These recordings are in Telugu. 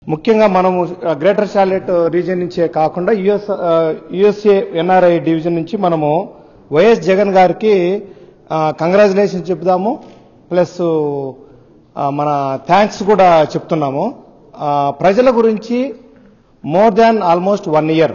ముఖ్యంగా మనము గ్రేటర్ షార్లెట్ రీజియన్ నుంచే కాకుండా యుఎస్ఏ ఎన్ఆర్ఐ డివిజన్ నుంచి మనము వైఎస్ జగన్ గారికి కంగ్రాచులేషన్స్ చెప్దాము, ప్లస్ మన థ్యాంక్స్ కూడా చెప్తున్నాము. ప్రజల గురించి more than almost 1 year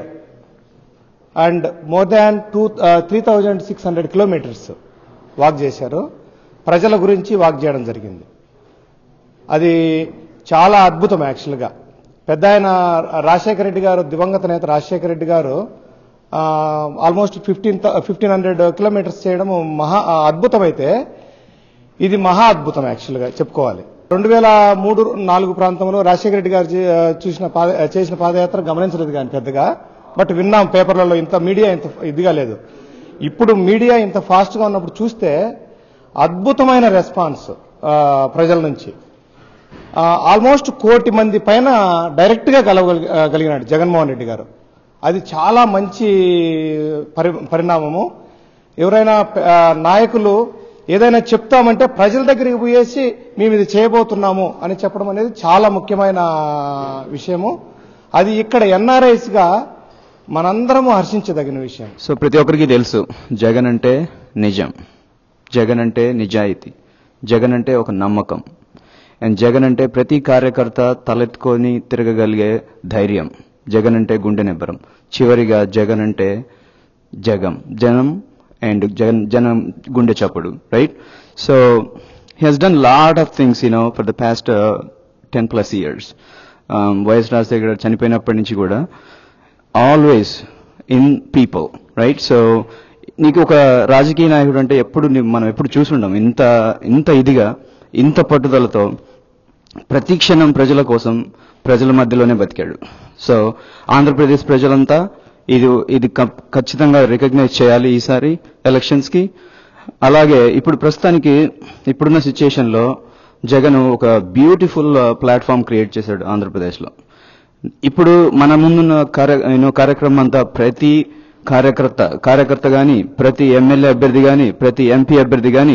and more than 3,600 kilometers walk చేశారు. ప్రజల గురించి వాక్ చేయడం జరిగింది. అది చాలా అద్భుతం. యాక్చువల్గా పెద్ద ఆయన రాజశేఖర రెడ్డి గారు, దివంగత నేత రాజశేఖర రెడ్డి గారు ఆల్మోస్ట్ 1,500 kilometers చేయడం మహా అద్భుతమైతే ఇది మహా అద్భుతం యాక్చువల్గా చెప్పుకోవాలి. 2003-4 ప్రాంతంలో రాజశేఖర రెడ్డి గారు చేసిన పాదయాత్ర గమనించలేదు కానీ పెద్దగా, బట్ విన్నాం పేపర్లలో. ఇంత మీడియా ఇంత ఇదిగా లేదు. ఇప్పుడు మీడియా ఇంత ఫాస్ట్గా ఉన్నప్పుడు చూస్తే అద్భుతమైన రెస్పాన్స్ ప్రజల నుంచి. ఆల్మోస్ట్ 1 కోటి మంది పైన డైరెక్ట్గా కలవగలిగినాడు జగన్మోహన్ రెడ్డి గారు. అది చాలా మంచి పరిణామము. ఎవరైనా నాయకులు ఏదైనా చెప్తామంటే ప్రజల దగ్గరికి పోయేసి మేము ఇది చేయబోతున్నాము అని చెప్పడం అనేది చాలా ముఖ్యమైన విషయము. అది ఇక్కడ ఎన్ఆర్ఐస్ గా మనందరము హర్షించదగిన విషయం. సో ప్రతి ఒక్కరికి తెలుసు జగన్ అంటే నిజం, జగన్ అంటే నిజాయితీ, జగన్ అంటే ఒక నమ్మకం, అండ్ జగన్ అంటే ప్రతి కార్యకర్త తలెత్తుకొని తిరగగలిగే ధైర్యం, జగన్ అంటే గుండె నిబ్బరం. చివరిగా జగన్ అంటే జనం అండ్ జనం గుండె చప్పుడు, right? So he he's done lot of things for the past 10+ years. YS Rajasekhar చనిపోయినప్పటి నుంచి కూడా always in people, right? So నీకు ఒక రాజకీయ నాయకుడు అంటే మనం ఎప్పుడు చూసుండం ఇంత ఇదిగా, ఇంత పట్టుదలతో ప్రతి క్షణం ప్రజల కోసం, ప్రజల మధ్యలోనే బతికాడు. సో ఆంధ్రప్రదేశ్ ప్రజలంతా ఇది ఖచ్చితంగా రికగ్నైజ్ చేయాలి ఈసారి ఎలక్షన్స్ కి. అలాగే ఇప్పుడు ప్రస్తుతానికి ఇప్పుడున్న సిచ్యుయేషన్ లో జగన్ ఒక బ్యూటిఫుల్ ప్లాట్ఫామ్ క్రియేట్ చేశాడు ఆంధ్రప్రదేశ్లో. ఇప్పుడు మన ముందున్న కార్యక్రమం అంతా ప్రతి కార్యకర్త గాని, ప్రతి ఎమ్మెల్యే అభ్యర్థి గాని, ప్రతి ఎంపీ అభ్యర్థి గాని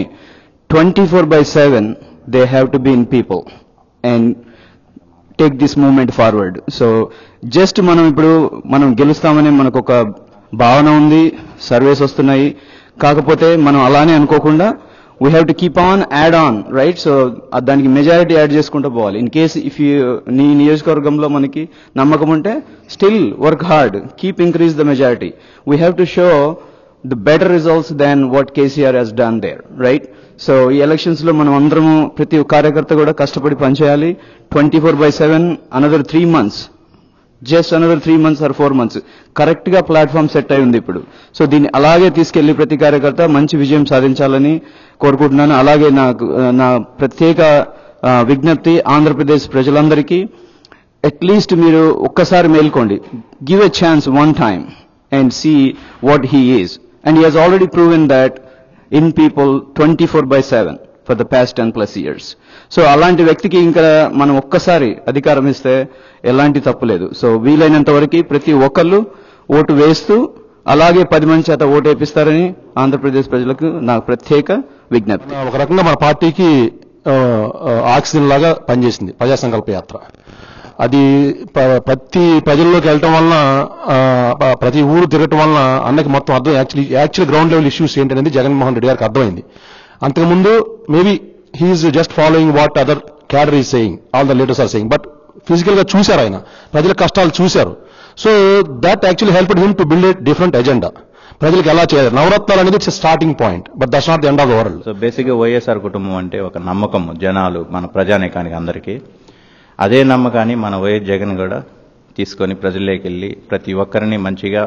24/7 they have to be in people and take this movement forward. So just మనం గెలుస్తామని మనకు ఒక భావన ఉంది, సర్వేస్ వస్తున్నాయి. కాకపోతే మనం అలానే అనుకోకుండా we have to keep on add on, right? So దానికి మెజారిటీ యాడ్ చేసుకుంటూ పోవాలి. ఇన్ కేస్ నీ నియోజకవర్గంలో మనకి నమ్మకం ఉంటే still work hard, keep increase the majority. We have to show the better results than what KCR he's done there, right? So ఈ ఎలక్షన్స్ లో మనం అందరము, ప్రతి కార్యకర్త కూడా కష్టపడి పనిచేయాలి. 24/7 another 3 months, just another 3 months or 4 months correct గా ప్లాట్ఫామ్ సెట్ అయి ఉంది ఇప్పుడు. సో దీన్ని అలాగే తీసుకెళ్లి ప్రతి కార్యకర్త మంచి విజయం సాధించాలని కోరుకుంటున్నాను. అలాగే నా ప్రత్యేక విజ్ఞప్తి ఆంధ్రప్రదేశ్ ప్రజలందరికీ, అట్లీస్ట్ మీరు ఒక్కసారి మేల్కోండి, give a chance one time and see what he is. And he has already proven that in people 24/7 for the past 10+ years. So అలాంటి వ్యక్తికి ఇంకా మనం ఒక్కసారి అధికారం ఇస్తే ఎలాంటి తప్పు లేదు. సో వీలైనంత వరకు ప్రతి ఒక్కళ్ళు ఓటు వేస్తూ అలాగే 10 మంది చేత ఓటు వేపిస్తారని ఆంధ్రప్రదేశ్ ప్రజలకు నా ప్రత్యేక విజ్ఞప్తి. ఒక రకంగా మన పార్టీకి ఆక్సిజన్ లాగా పనిచేసింది ప్రజా సంకల్ప యాత్ర. అది ప్రతి ప్రజల్లోకి వెళ్ళటం వలన, ప్రతి ఊరు తిరగటం వలన అన్నకి మొత్తం అర్థం, యాక్చువల్ గ్రౌండ్ లెవెల్ ఇష్యూస్ ఏంటనేది జగన్మోహన్ రెడ్డి గారికి అర్థమైంది. అంతకుముందు maybe he's just following what other cadre is saying, all the leaders are saying, but physical గా చూశారు, ఆయన ప్రజల కష్టాలు చూశారు. So that actually helped him to build a different agenda. ప్రజలకు ఎలా చేయాలి, నవరత్నాలు అనేది it's starting point, but that's not the end of the world. So basic గా వైఎస్ఆర్ కుటుంబం అంటే ఒక నమ్మకం జనాలు, మన ప్రజానీకానికి అందరికీ. అదే నమ్మకాన్ని మన వైఎస్ జగన్ కూడా తీసుకొని ప్రజల్లోకి వెళ్ళి ప్రతి ఒక్కరిని మంచిగా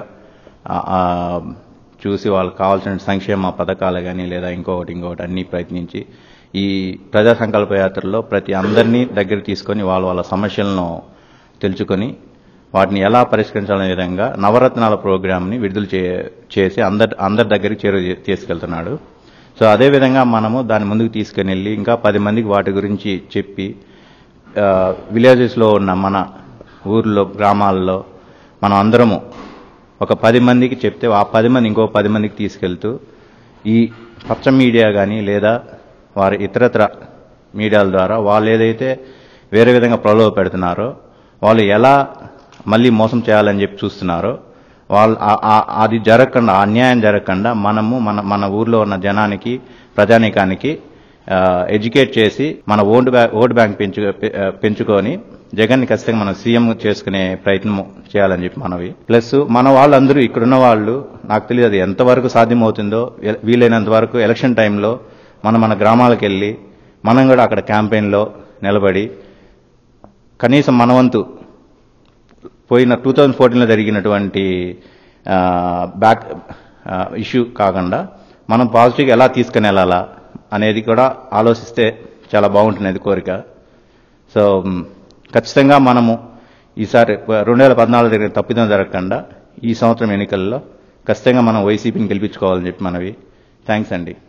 చూసి వాళ్ళకి కావాల్సిన సంక్షేమ పథకాలు కానీ లేదా ఇంకొకటి అన్ని ప్రయత్నించి ఈ ప్రజా సంకల్ప యాత్రలో ప్రతి అందరినీ దగ్గర తీసుకొని వాళ్ళ సమస్యలను తెలుసుకొని వాటిని ఎలా పరిష్కరించాలనే విధంగా నవరత్నాల ప్రోగ్రామ్ని విడుదల చేసి అందరి దగ్గరికి తీసుకెళ్తున్నాడు. సో అదేవిధంగా మనము దాన్ని ముందుకు తీసుకుని వెళ్ళి ఇంకా 10 మందికి వాటి గురించి చెప్పి విలేజెస్లో ఉన్న మన ఊర్లో, గ్రామాల్లో మనం అందరము ఒక 10 మందికి చెప్తే ఆ 10 మంది ఇంకో 10 మందికి తీసుకెళ్తూ ఈ పచ్చ మీడియా కానీ లేదా వారి ఇతరత్ర మీడియాల ద్వారా వాళ్ళు ఏదైతే వేరే విధంగా ప్రలోభ పెడుతున్నారో వాళ్ళు ఎలా మళ్ళీ మోసం చేయాలని చెప్పి చూస్తున్నారో వాళ్ళు అది జరగకుండా, అన్యాయం జరగకుండా మనము మన ఊర్లో ఉన్న జనానికి, ప్రజానీకానికి ఎడ్యుకేట్ చేసి మన ఓటు బ్యాంక్ పెంచుకొని జగన్ని ఖచ్చితంగా మనం సీఎం చేసుకునే ప్రయత్నం చేయాలని చెప్పి మనవి. ప్లస్ మన వాళ్ళందరూ ఇక్కడున్న వాళ్ళు, నాకు తెలియదు అది ఎంతవరకు సాధ్యమవుతుందో, వీలైనంత వరకు ఎలక్షన్ టైంలో మన గ్రామాలకు వెళ్ళి మనం కూడా అక్కడ క్యాంపెయిన్లో నిలబడి కనీసం మన వంతు పోయిన 2014లో జరిగినటువంటి బ్యాక్ ఇష్యూ కాకుండా మనం పాజిటివ్గా ఎలా తీసుకుని వెళ్ళాలా అనేది కూడా ఆలోచిస్తే చాలా బాగుంటున్నది కోరిక. సో ఖచ్చితంగా మనము ఈసారి 2014 జరిగిన తప్పిదం జరగకుండా ఈ సంవత్సరం ఎన్నికల్లో ఖచ్చితంగా మనం వైసీపీని గెలిపించుకోవాలని చెప్పి మనవి. థ్యాంక్స్ అండి.